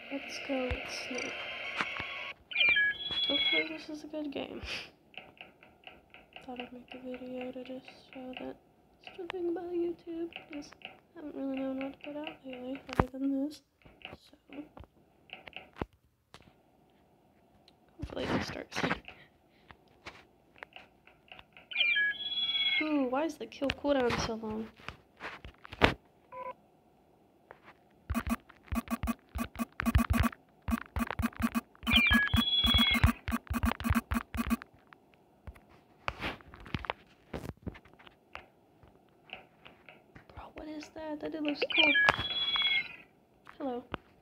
Let's go with Snake. Hopefully this is a good game. Thought I'd make a video to just show that stripping about YouTube, because I haven't really known what to put out lately other than this. So hopefully this starts. Ooh, why is the kill cooldown so long? Bro, what is that? That looks cool. Hello.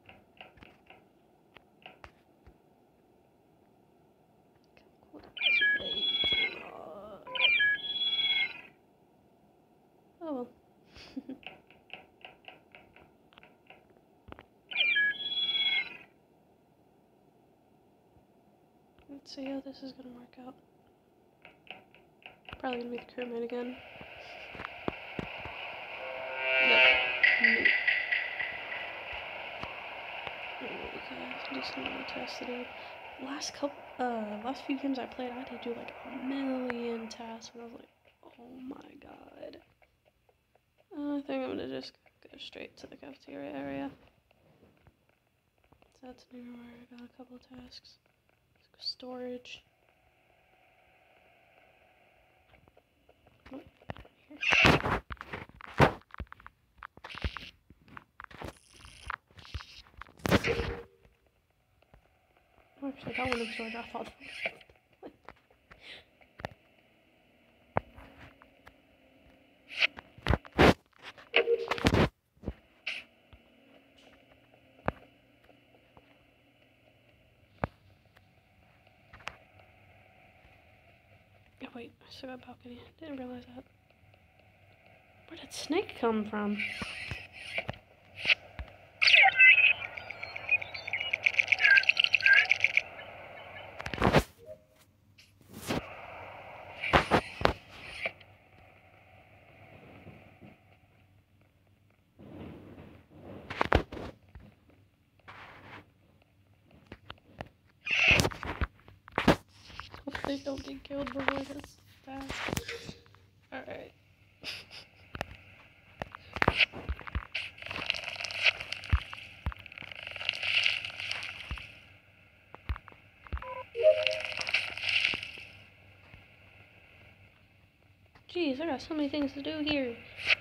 Oh well. Let's see how this is gonna work out. Probably gonna be the crewmate again. Nope. Okay, just gonna test it out. Last few games I played, I had to do like a million tasks, and I was like, oh my god. I think I'm gonna just go straight to the cafeteria area. So that's near where I got a couple of tasks. Storage. Oh, here. Oh, actually, that one absorbed. I thought that was... Oh, wait, I still got balcony. Didn't realize that. Where did Snake come from? Hopefully don't get killed before this fast. Alright. Jeez, I got so many things to do here.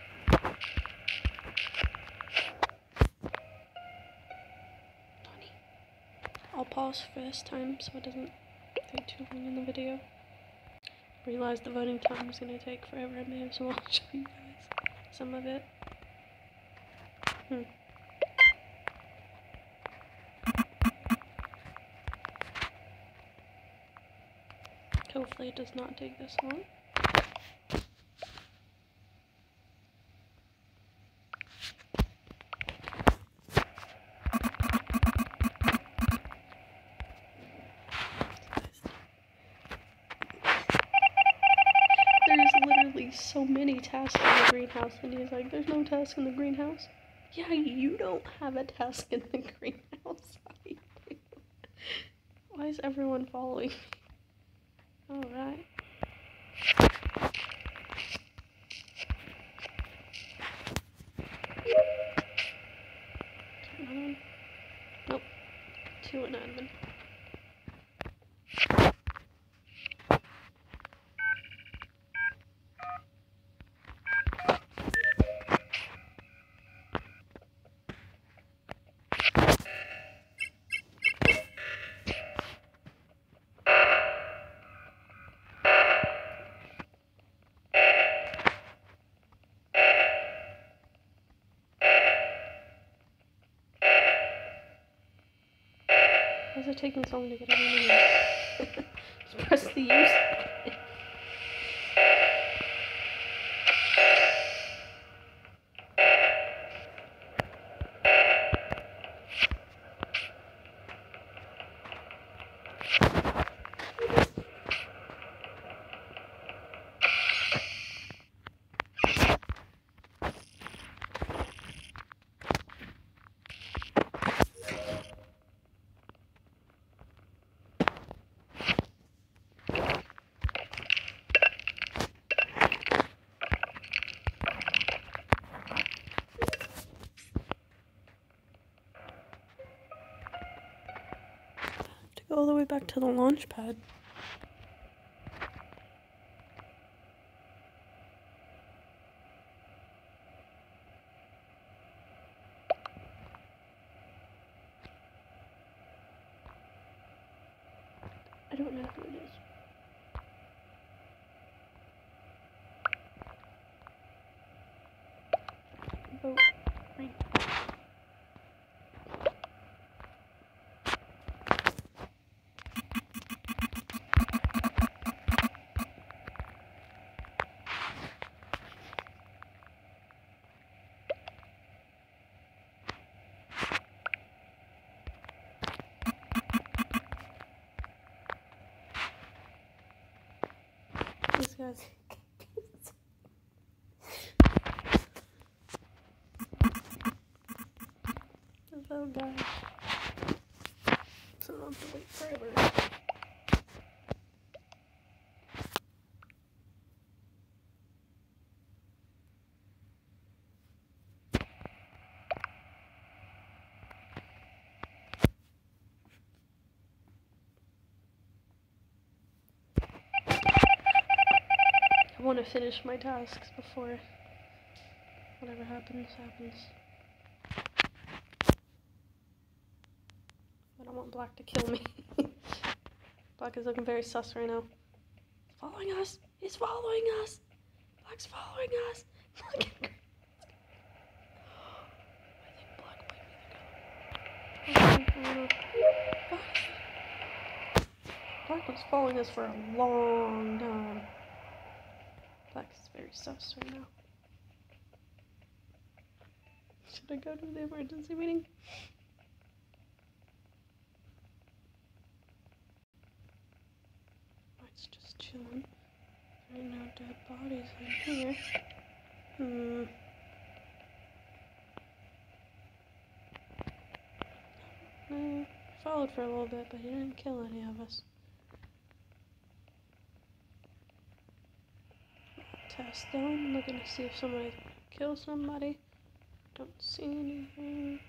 I'll pause for this time so it doesn't take too long in the video. Realized the voting time was gonna take forever. I may as well show you guys some of it. Hopefully it does not take this long. There's literally so many tasks in the greenhouse, and he's like, there's no task in the greenhouse. Yeah, you don't have a task in the greenhouse. I do. Why is everyone following me? Alright. Nope. 2 in admin. Why is it taking so long to get everything? Just press the use. Go all the way back to the launch pad. I don't know who it is. Boat. Right. These guys. Oh god. So I don't have to wait forever. I want to finish my tasks before whatever happens. I don't want Black to kill me. Black is looking very sus right now. He's following us! He's following us! Black's following us! I think Black might be the killer. Black was following us for a long time. Black is very sus right now. Should I go to the emergency meeting? It's just chilling. There ain't no dead bodies in here. No, followed for a little bit, but he didn't kill any of us. Test though. I'm looking to see if somebody's gonna kill somebody. Don't see anything.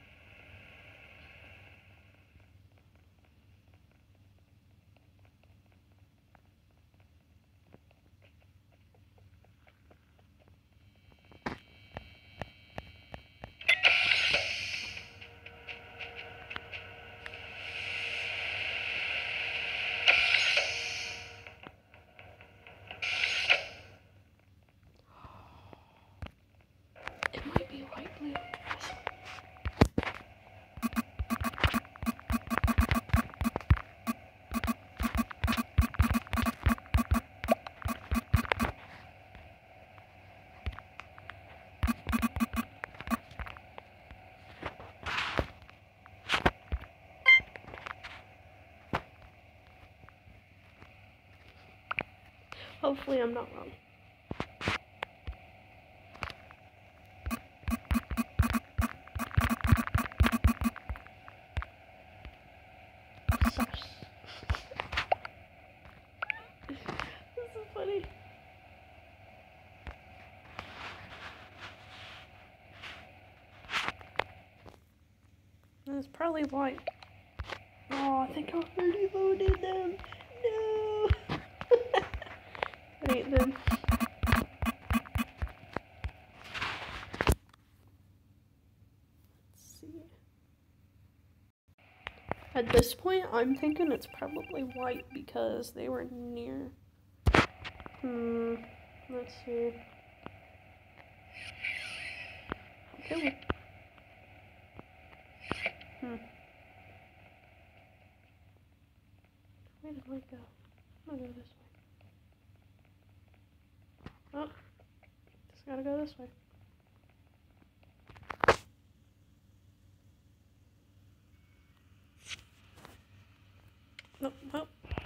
It might be light blue. Hopefully I'm not wrong. Sus. This is funny. It's probably white. Oh, I think I already voted them. No. I hate them. Let's see. At this point, I'm thinking it's probably white because they were near. Let's see. Okay. Where did light go? I'm gonna go this way. Oh, just gotta go this way. Nope, nope.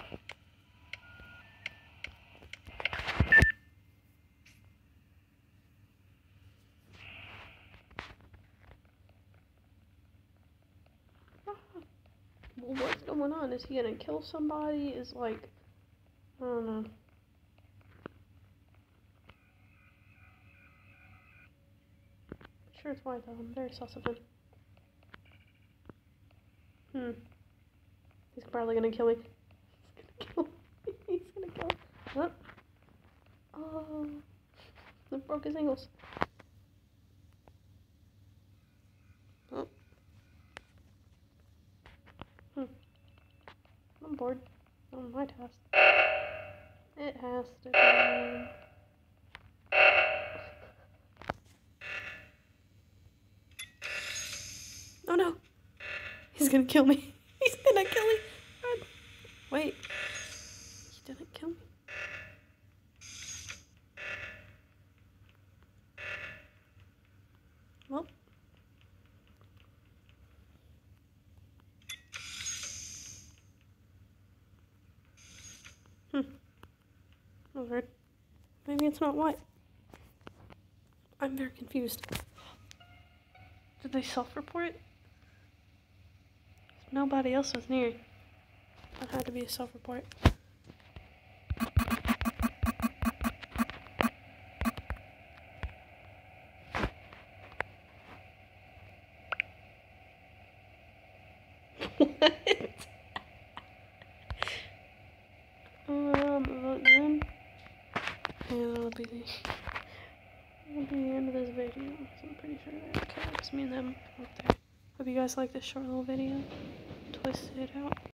Well, what's going on? Is he gonna kill somebody? Is like, I don't know. Sure it's white though. I'm very sus of him. He's probably gonna kill me. He's gonna kill me. He's gonna kill me. What? Oh. They broke his ankles. Oh. I'm bored. On my task. It has to be. Oh no! He's gonna kill me. He's gonna kill me. Run. Wait. He didn't kill me. Well. That was weird. Maybe it's not white. I'm very confused. Did they self-report it? Nobody else was near. That had to be a self-report. What? Vote them. And that'll be the end of this video. So I'm pretty sure they're okay. It's me and them up there. Hope you guys like this short little video. Twisted out.